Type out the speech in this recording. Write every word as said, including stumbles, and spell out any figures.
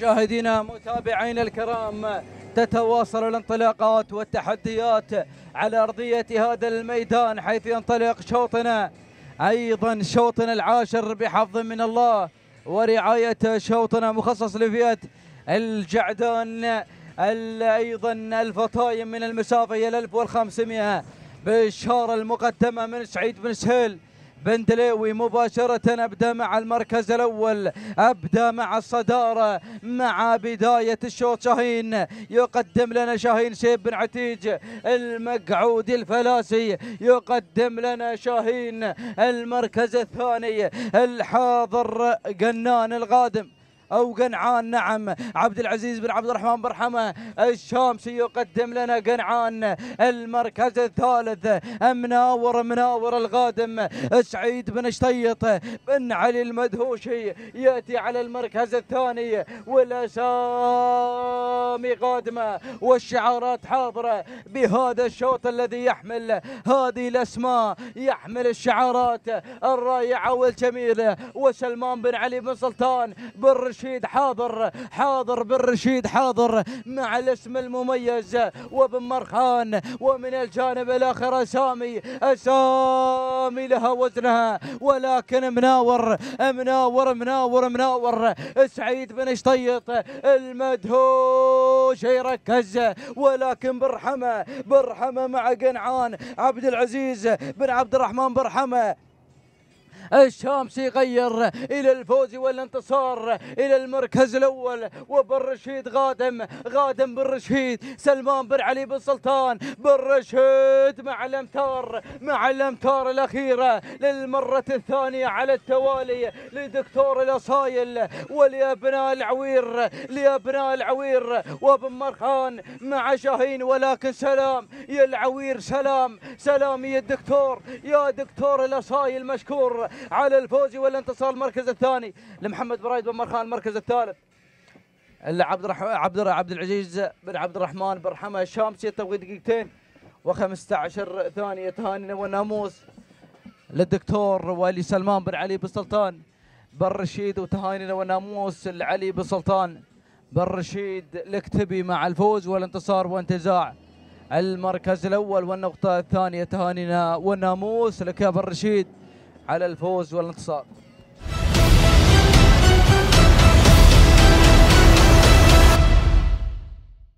مشاهدينا متابعينا الكرام، تتواصل الانطلاقات والتحديات على أرضية هذا الميدان، حيث ينطلق شوطنا أيضا شوطنا العاشر بحفظ من الله ورعاية شوطنا مخصص لفئة الجعدان، أيضا الفطايم من المسافة إلى ألف وخمسمئة بالشارة المقدمة من سعيد بن سهيل بن دليوي. مباشرة أبدأ مع المركز الأول، أبدأ مع الصدارة مع بداية الشوط. شاهين يقدم لنا شاهين سيب بن عتيج المقعود الفلاسي، يقدم لنا شاهين. المركز الثاني الحاضر قنان الغادم أو قنعان، نعم، عبد العزيز بن عبد الرحمن برحمة الشامسي يقدم لنا قنعان. المركز الثالث مناور مناور الغادم سعيد بن شطيط بن علي المدهوشي يأتي على المركز الثاني، والأسامي قادمة والشعارات حاضرة بهذا الشوط الذي يحمل هذه الأسماء، يحمل الشعارات الرائعة والجميلة. وسلمان بن علي بن سلطان بن رشيد حاضر، حاضر بن رشيد حاضر مع الاسم المميز وبن مرخان. ومن الجانب الآخر أسامي أسامي لها وزنها، ولكن مناور مناور مناور مناور سعيد بن شطيط المدهوش يركز، ولكن برحمة برحمة مع قنعان عبد العزيز بن عبد الرحمن برحمة الشامسي يغير إلى الفوز والانتصار إلى المركز الأول. وبن رشيد غادم غادم بن رشيد سلمان بن علي بن سلطان بن رشيد مع الأمتار مع الأمتار الأخيرة للمرة الثانية على التوالي لدكتور الأصايل ولأبناء العوير لأبناء العوير. وبن مرخان مع شاهين، ولكن سلام يا العوير، سلام سلام يا الدكتور يا دكتور الأصايل، مشكور على الفوز والانتصار. المركز الثاني لمحمد برايد بن مرخان. المركز الثالث عبد عبد عبد العزيز بن عبد الرحمن برحمة الشامسي، التوقيت دقيقتين وخمسة عشر ثانية. تهانينا والناموس للدكتور ولي سلمان بن علي بن سلطان بن رشيد، وتهانينا والناموس لعلي بن سلطان بن رشيد الكتبي مع الفوز والانتصار وانتزاع المركز الأول والنقطة الثانية. تهانينا والناموس لك يا بن رشيد على الفوز والانتصار.